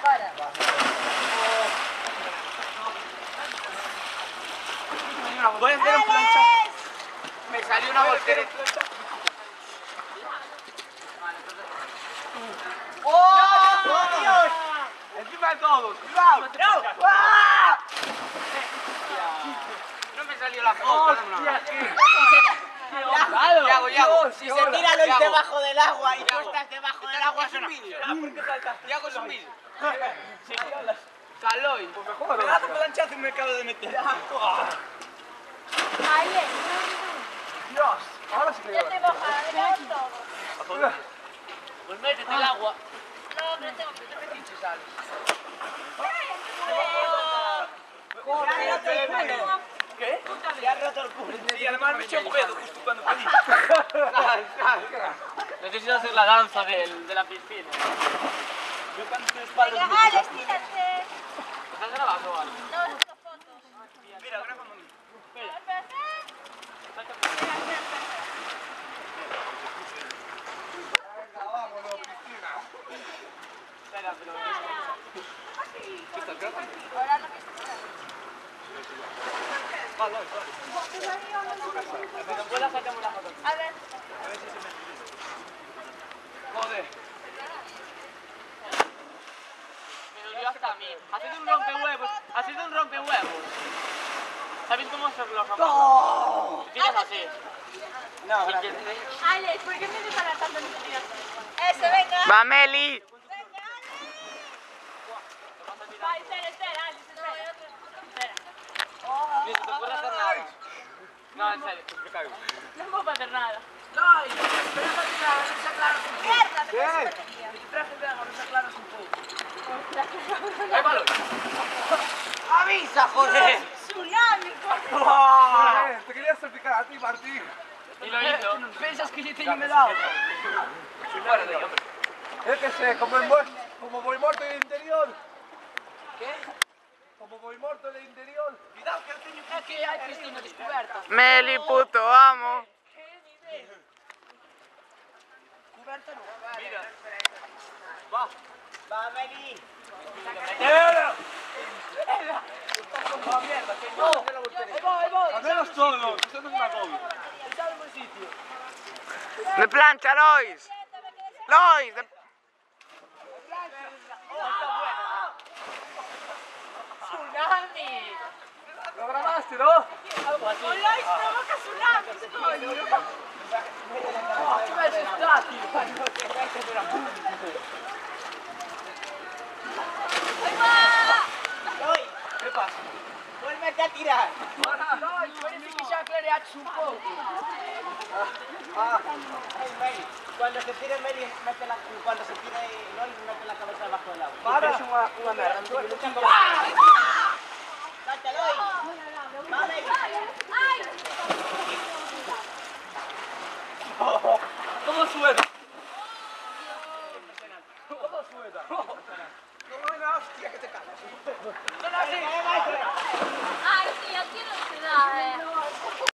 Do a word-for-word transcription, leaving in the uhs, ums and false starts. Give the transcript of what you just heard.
Para. Voy a hacer un plancha. Me salió una voltereta. ¡Oh, Dios! Encima de todos. ¡Cuidado! ¡No! ¡Ah! No me salió la foto. Yago, Yago. Si se tira Lois debajo del agua y tú estás debajo del agua, es un vídeo. ¿por qué saltas? Yago es un vídeo. Saloy. Pues mejor. Me das un planchazo y me acabo de meter. Ahí es. Dios. Ahora sí que Ya te bajaremos todos. Pues métete al agua. No, pero tengo que Pinche sales. Se ha roto el culo. ¿Qué? Se ha roto el culo. Sí, además me eché un pedo justo cuando pedí. Necesito hacer la danza del, de la piscina. Yo canto tu espalda. Venga, Alex, tírate. ¿Estás grabando o algo? No, es una foto. Mira, grábame a mí. Espera, espera. Espera. Espera, espera, espera. Espera, pero... ¿Qué estás grabando? Ahora no me escuchas. Vale, vale. Pero después la sacamos la foto. A ver. A ver si se me... Joder. Pero yo hasta a mí. Haced un rompehuevos. Haced un rompehuevos. ¿Sabéis cómo se los rompehuevos? Tiras así. No, Y gracias. que- Alex, ¿por qué me dejas tanto en Eso, venga. ¡Va, Meli! Venga, Alex. Va, espera, espera, Alex, espera. Espera. Ni se te ocurre hacer nada. No, en serio, me cago. No puedo hacer nada. No, y espera para que no se aclaras un poco. Mierda, me ¿Qué? quedo sin batería. Que te traje de agua, no se aclaras un poco. ¡Ahí va Lois! ¡Avisa, joder! Tsunami, por ¡Oh! Te quería salpicar a ti, Martín. Y lo hizo. ¿Piensas que yo te me he dado? Fuera de ahí, hombre. Es que sé, como, en voy, como voy muerto en el interior. ¿Qué? Como voy muerto en el interior. Cuidado que el teño es que hay piscina descubierta. Meli, puto amo. Cubierta no. Mira. Va. Va, Meli. ¡Oh, mierda! ¡Que no! Ahí va, ahí va. Hacemos todo, eso no es una COVID. Está en buen sitio. De plancha, Lois. Lois, de... ¡Tsunami! Lo grabaste, ¿no? ¡Lois provoca tsunamis, coño! Oh, che bello sei stati. ¡Ahí va! Lois, ¿Qué pasa? vuélvete a tirar. Lois, parece que ya clareaste un poco. Ay, Meli, cuando se tire Meli, mete la, cuando se tire Lois, mete la cabeza debajo del agua. Para. Es una, una merda. ¡Salta, Lois! ¡Va, Meli! ¡Ay! ¿Cómo suena? ¿Cómo suena? Como una hostia que te cagas. ¡Son así! ¡Ay, sí, aquí no se da, eh!